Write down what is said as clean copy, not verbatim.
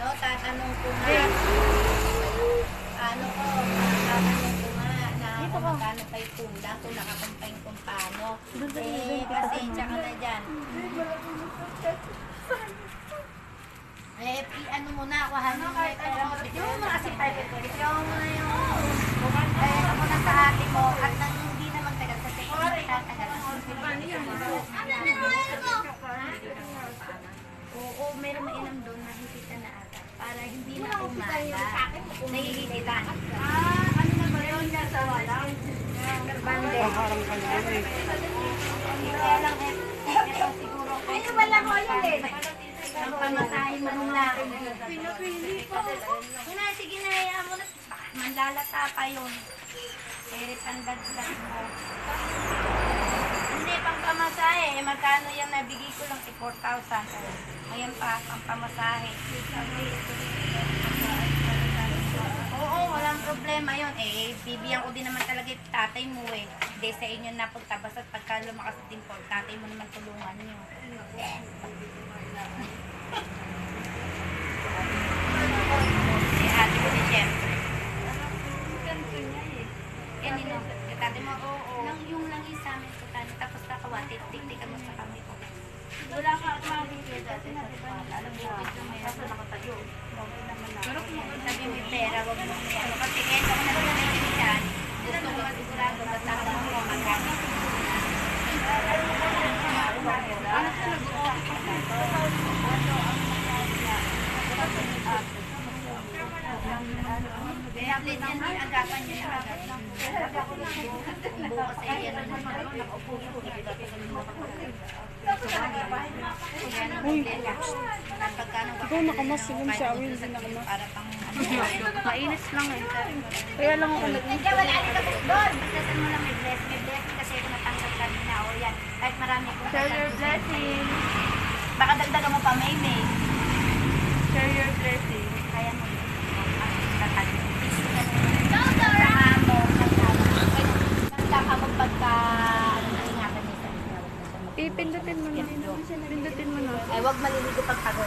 tatanong ko nga. Tatanong ko nga na kung magkano kayo tunda, kung nakakumpain kung paano. Pasensya ka na dyan. Ano muna, kuhanin mo na yung pera mo. Bigyan mo kasi 5 bigyan mo na yung pera mo na sa ate mo at nang hindi na magtagal kasi hindi tatagal. Oo, meron mainam doon na hihitan na ata para hindi na umaga. Nahihitan. Ano na ba yun niya sa walang? Bande. Kaya lang ito siguro. Ayun wala ko yun eh. Ang pamasahin mo nung lang. Pinapili po. Sige na, hayaan mo na. Manlalata pa yun. Erit ang dagdag mo. Hindi, pang pamasahe. Magkano yung nabigay ko lang 4,000. Ayan pa, ang pamasahe. Oo, walang problema yun. Bibigyan ko din naman talaga yung tatay mo eh. Hindi sa inyo na pagtabas at pagka lumakas din po, tatay mo naman tulungan nyo. Ate ko din siyempre. Ganito niya eh. Kanino? Tate mo, oo. Yung langis sa amin ko tani. Tapos kakawati, tiktikan mo sa kamay ko. Wala ka at makikita dati. Alam mo, may kaso nakatayo. Pero kung sabi mo yung pera, wag mo ano. Kasi kaya ako nagsasabi dyan, gusto ko masigurado basahan mo kung magkano. Ano Please yan, agapan nyo na agad. Bukas ay yan naman. Uy, ikaw nakamas, sigong siya, Will, hindi nakamas. Mainit lang eh. Kaya lang ako Nandiyan, wala rin ka doon. Basta mo lang may bless. May blessing kasi ako natanggap kanina. O yan, kahit marami kong share your blessing. Baka dagdagan mo pa, May. Share your blessing. Kaya mo yun. Tatagin. Pipindutin mo na. Pindutin mo na. Ay, wag maliligo pag pagod.